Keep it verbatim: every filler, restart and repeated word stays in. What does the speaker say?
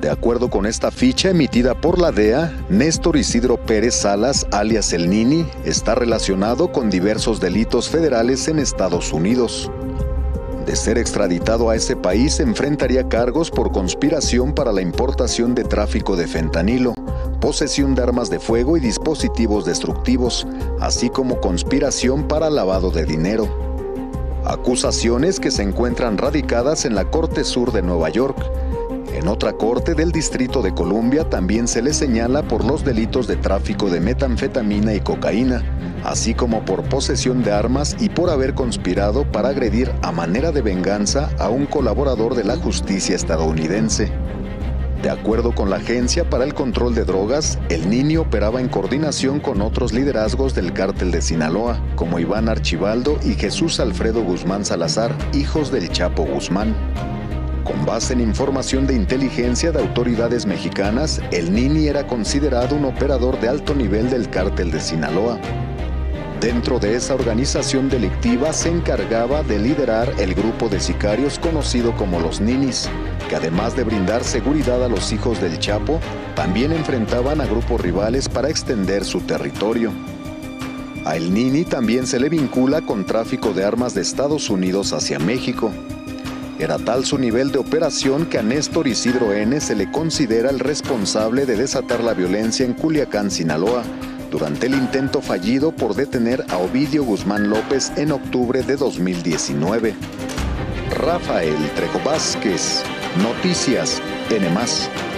De acuerdo con esta ficha emitida por la D E A, Néstor Isidro Pérez Salas, alias El Nini, está relacionado con diversos delitos federales en Estados Unidos. De ser extraditado a ese país, enfrentaría cargos por conspiración para la importación de tráfico de fentanilo, posesión de armas de fuego y dispositivos destructivos, así como conspiración para lavado de dinero. Acusaciones que se encuentran radicadas en la Corte Sur de Nueva York. En otra corte del Distrito de Columbia también se le señala por los delitos de tráfico de metanfetamina y cocaína, así como por posesión de armas y por haber conspirado para agredir a manera de venganza a un colaborador de la justicia estadounidense. De acuerdo con la Agencia para el Control de Drogas, El Nini operaba en coordinación con otros liderazgos del Cártel de Sinaloa, como Iván Archibaldo y Jesús Alfredo Guzmán Salazar, hijos del Chapo Guzmán. Con base en información de inteligencia de autoridades mexicanas, El Nini era considerado un operador de alto nivel del Cártel de Sinaloa. Dentro de esa organización delictiva se encargaba de liderar el grupo de sicarios conocido como los Ninis, que además de brindar seguridad a los hijos del Chapo, también enfrentaban a grupos rivales para extender su territorio. A El Nini también se le vincula con tráfico de armas de Estados Unidos hacia México. Era tal su nivel de operación que a Néstor Isidro N. se le considera el responsable de desatar la violencia en Culiacán, Sinaloa, durante el intento fallido por detener a Ovidio Guzmán López en octubre de dos mil diecinueve. Rafael Trejo Vázquez, Noticias N más.